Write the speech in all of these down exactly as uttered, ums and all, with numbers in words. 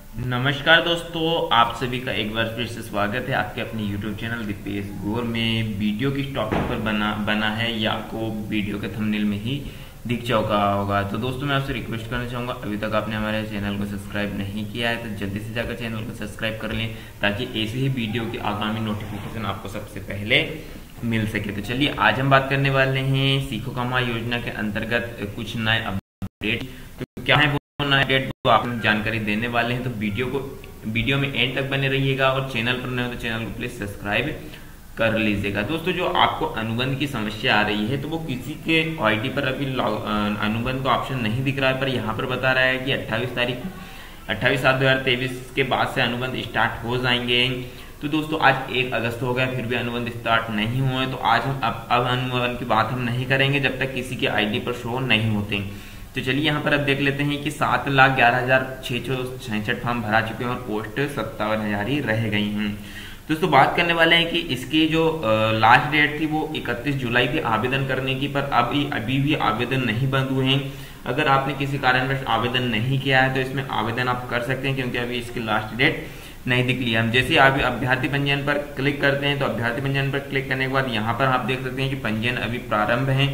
नमस्कार दोस्तों, आप सभी का एक बार फिर से स्वागत है आपके अपने यूट्यूब चैनल दीपेश गौर में। वीडियो किस टॉपिक पर बना बना है ये आपको वीडियो के थंबनेल में ही दिख चुका होगा। तो दोस्तों मैं आपसे रिक्वेस्ट करना चाहूँगा, अभी तक आपने हमारे चैनल को सब्सक्राइब नहीं किया है तो जल्दी से जाकर चैनल को सब्सक्राइब कर लें, ताकि ऐसे ही वीडियो की आगामी नोटिफिकेशन आपको सबसे पहले मिल सके। तो चलिए आज हम बात करने वाले हैं सीखो कमा योजना के अंतर्गत कुछ नए अपडेट। तो क्या है नया अपडेट को आप जानकारी देने वाले हैं, तो वीडियो को वीडियो में एंड तक बने रहिएगा और चैनल पर नए हो तो चैनल को प्लीज सब्सक्राइब कर लीजिएगा। दोस्तों जो आपको अनुबंध की समस्या आ रही है, तो वो किसी के आईडी पर अभी अनुबंध का ऑप्शन नहीं दिख रहा है, पर यहाँ पर बता रहा है कि अट्ठाईस तारीख अट्ठाईस सात दो हजार तेईस के बाद से अनुबंध स्टार्ट हो जाएंगे। तो दोस्तों आज एक अगस्त हो गया, फिर भी अनुबंध स्टार्ट नहीं हुए, तो आज हम अब अब अनुबंध की बात हम नहीं करेंगे जब तक किसी के आईडी पर शो नहीं होते। तो चलिए यहाँ पर अब देख लेते हैं कि सात लाख ग्यारह हजार छह सौ छियासठ फॉर्म भरा चुके हैं और पोस्ट सत्तावन हजार ही रह गई हैं। दोस्तों बात करने वाले हैं कि इसकी जो लास्ट डेट थी वो इकतीस जुलाई थी आवेदन करने की, पर अभी अभी भी आवेदन नहीं बंद हुए हैं। अगर आपने किसी कारणवश आवेदन नहीं किया है तो इसमें आवेदन आप कर सकते हैं, क्योंकि अभी इसकी लास्ट डेट नहीं दिख लिया। हम जैसे अभी अभ्यर्थी पंजीयन पर क्लिक करते हैं, तो अभ्यर्थी पंजीयन पर क्लिक करने के बाद यहाँ पर आप देख सकते हैं कि पंजीयन अभी प्रारंभ है।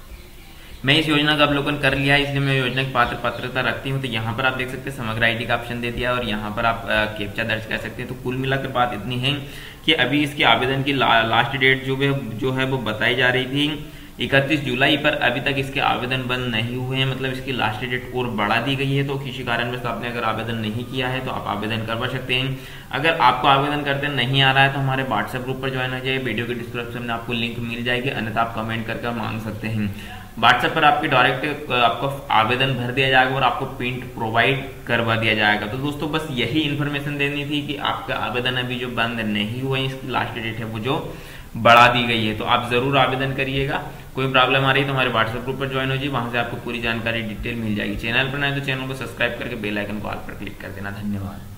मैं इस योजना का अवलोकन कर लिया है, इसलिए मैं योजना की पात्र पात्रता रखती हूँ। तो यहाँ पर आप देख सकते हैं समग्र आईडी का ऑप्शन दे दिया और यहाँ पर आप कैप्चा दर्ज कर सकते हैं। तो कुल मिलाकर बात इतनी है कि अभी इसके आवेदन की ला, लास्ट डेट जो है जो है वो बताई जा रही थी इकतीस जुलाई, पर अभी तक इसके आवेदन बंद नहीं हुए हैं, मतलब इसकी लास्ट डेट और बढ़ा दी गई है। तो किसी कारणवश आपने अगर आवेदन नहीं किया है तो आप आवेदन करवा सकते हैं। अगर आपको आवेदन करते नहीं आ रहा है तो हमारे व्हाट्सएप ग्रुप पर ज्वाइन हो जाइए, वीडियो के डिस्क्रिप्शन में आपको लिंक मिल जाएगी, अन्यथा आप कमेंट करके मांग सकते हैं। व्हाट्सएप पर आपके डायरेक्ट आपको आवेदन भर दिया जाएगा और आपको प्रिंट प्रोवाइड करवा दिया जाएगा। तो दोस्तों बस यही इन्फॉर्मेशन देनी थी कि आपका आवेदन अभी जो बंद नहीं हुआ है, इसकी लास्ट डेट है वो जो बढ़ा दी गई है, तो आप जरूर आवेदन करिएगा। कोई प्रॉब्लम आ रही है तो हमारे व्हाट्सएप ग्रुप पर ज्वाइन हो जाइए, वहां से आपको पूरी जानकारी डिटेल मिल जाएगी। चैनल पर नए तो चैनल को सब्सक्राइब करके बेल आइकन को ऑल पर क्लिक कर देना। धन्यवाद।